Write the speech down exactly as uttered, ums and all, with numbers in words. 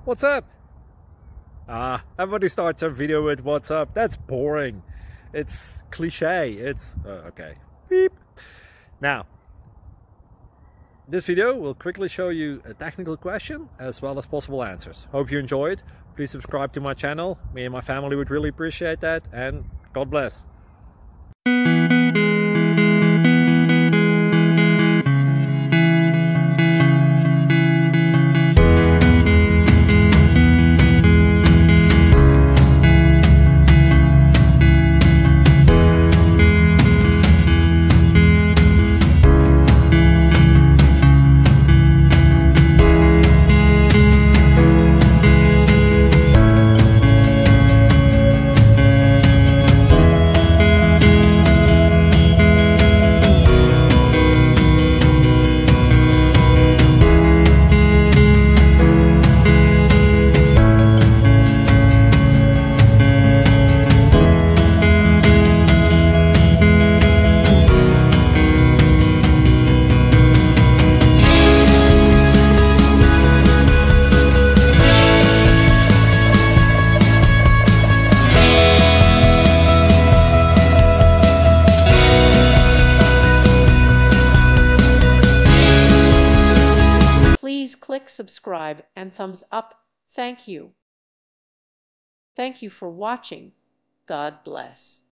What's up? Ah, everybody starts a video with what's up. That's boring. It's cliche. It's uh, okay. Beep. Now, this video will quickly show you a technical question as well as possible answers. Hope you enjoyed. Please subscribe to my channel. Me and my family would really appreciate that, and God bless. Please click subscribe and thumbs up. Thank you. Thank you for watching. God bless.